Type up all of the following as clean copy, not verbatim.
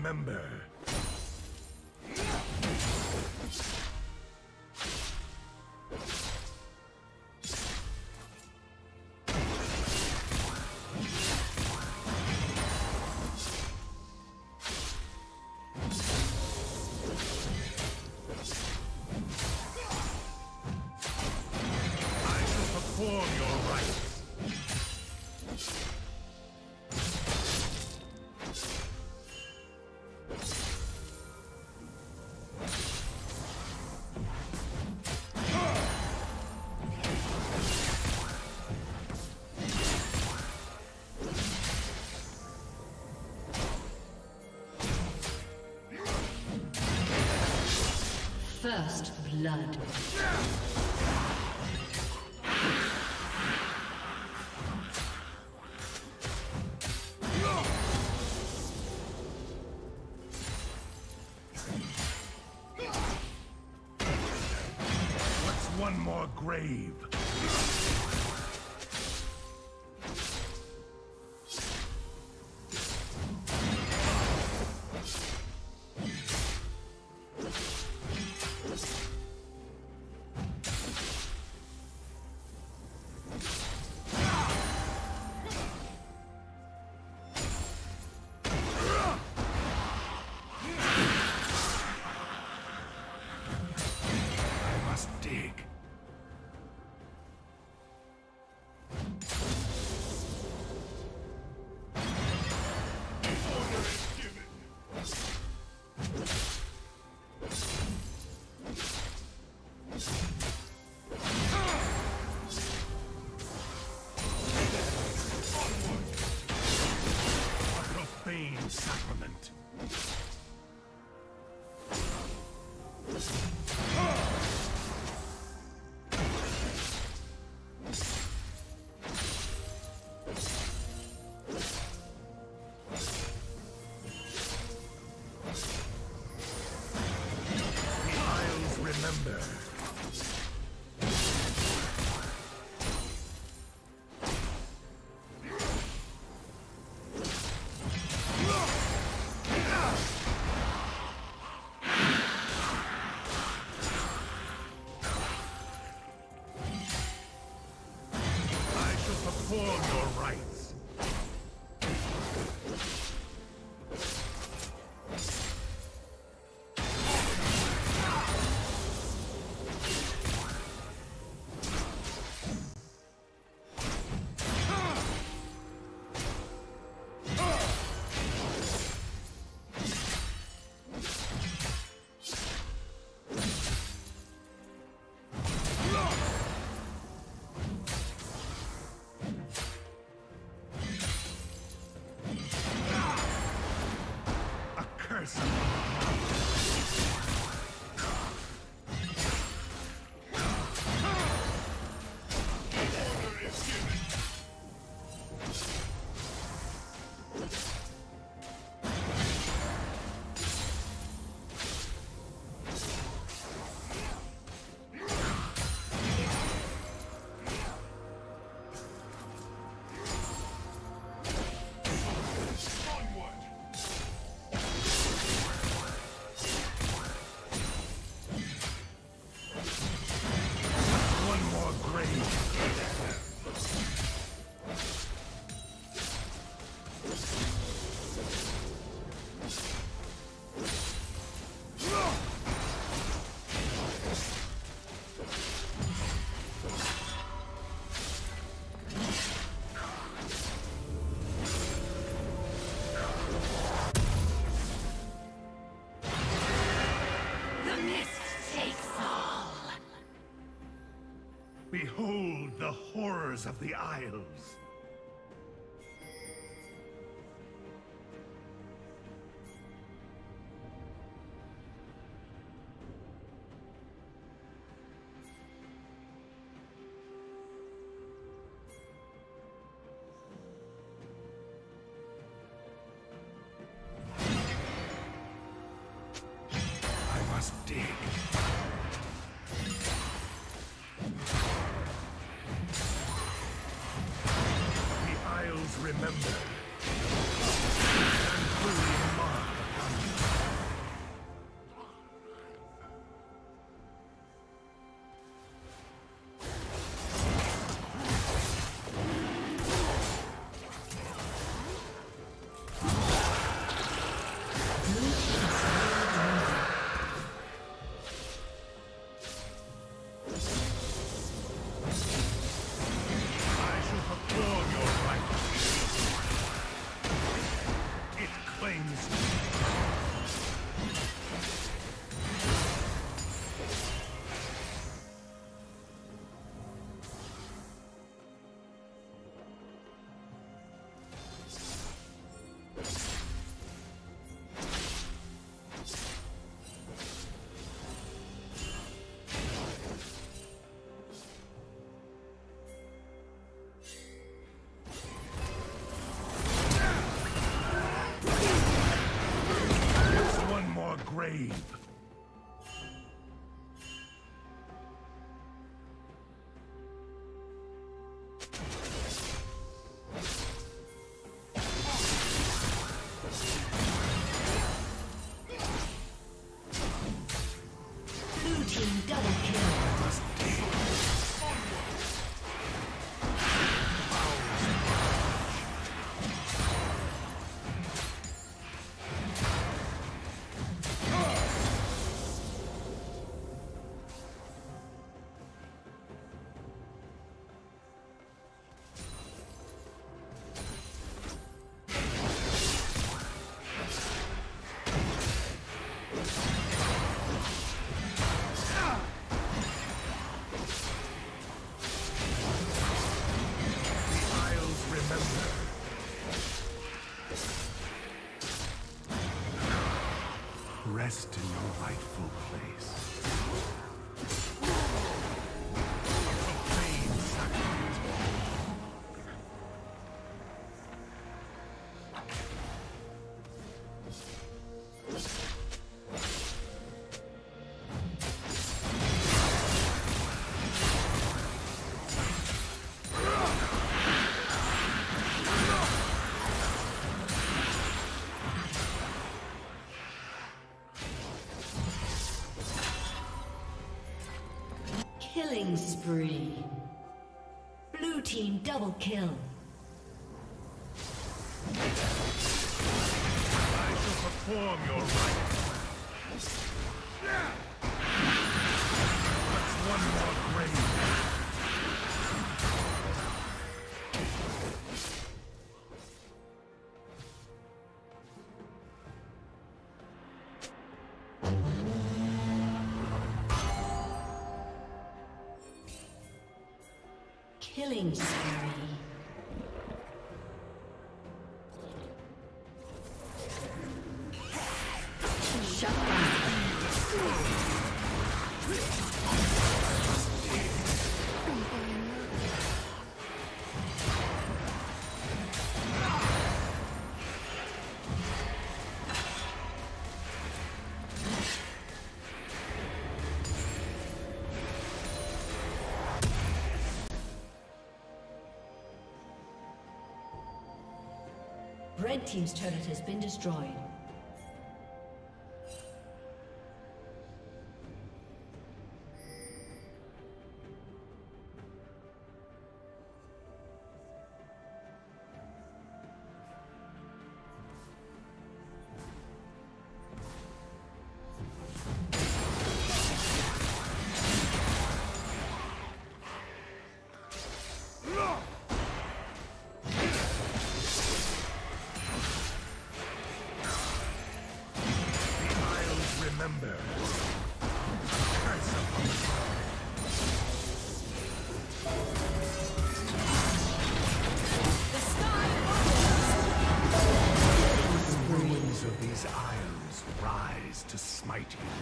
remember. First blood. What's one more grave? Sacrament. The Isles remember. Perform your rites. Behold the horrors of the Isles. I must dig. Remember, and fully mark upon grave. Blue team double kill. Rest in your rightful place. Profane sacrament. Killing spree. Blue team double kill. I shall perform your rites. What's one more grave? Killing spree. Shut down. Red team's turret has been destroyed. To smite you.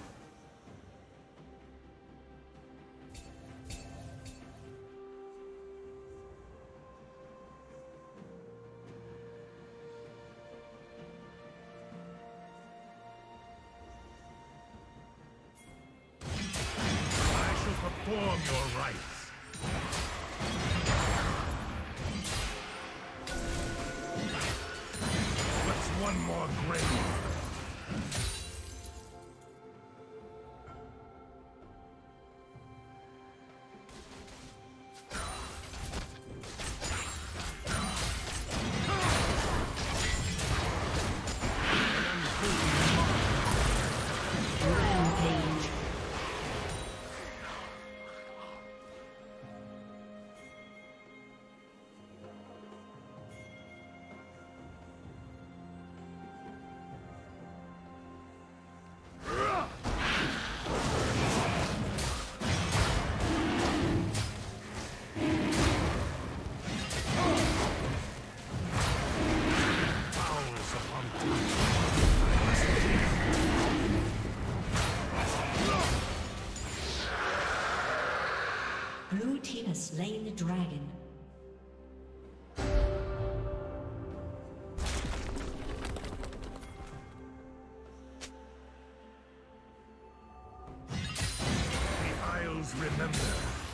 I shall perform your rites. What's one more grave? defender.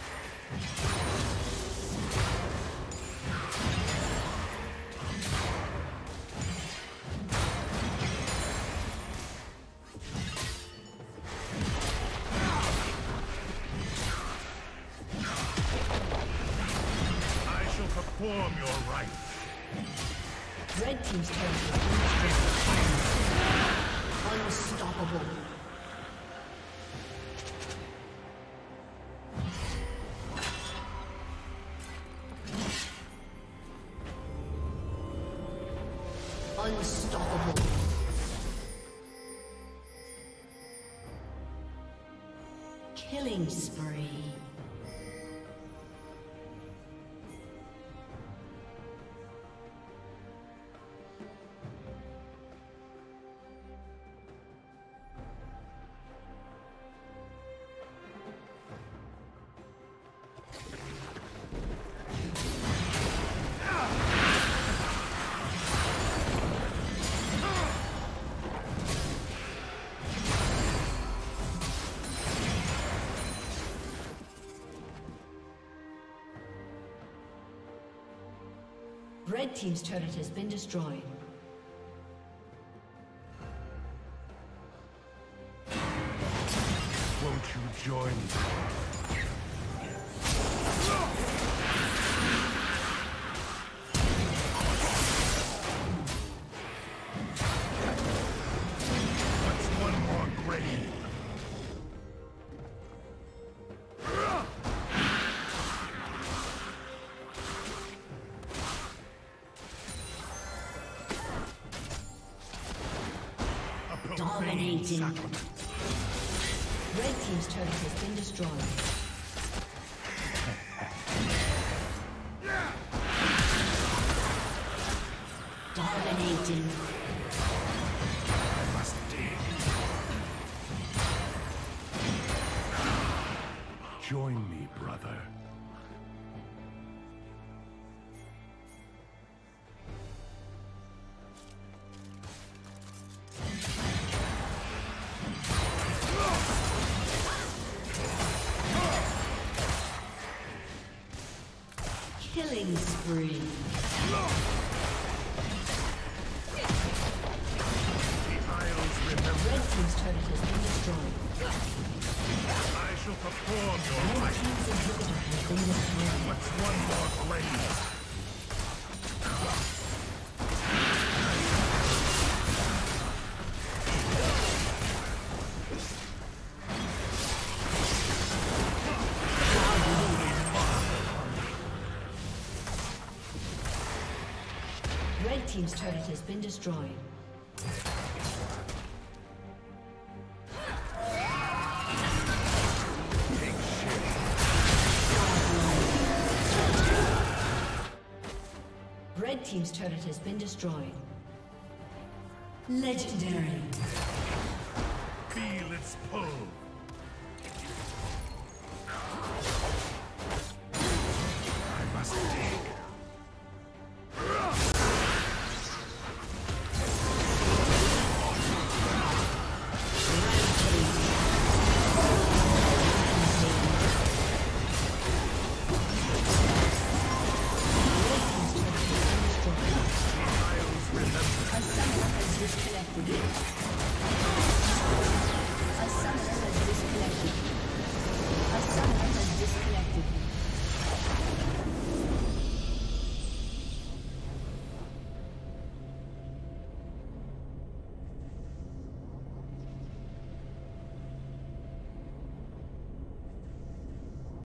I shall perform your rites. Red team's turret has been destroyed. Unstoppable. Unstoppable. Killing spree. Red team's turret has been destroyed. Won't you join me? What's one more grave? Dominating. Red team's turret has been destroyed. Dominating. I must dig. Join me, brother. Killing spree. Red team's turret has been destroyed. I shall perform your Red team's inhibitor has been destroyed. What's one more blade? Red team's turret has been destroyed. Red team's turret has been destroyed. Legendary. Feel its pull.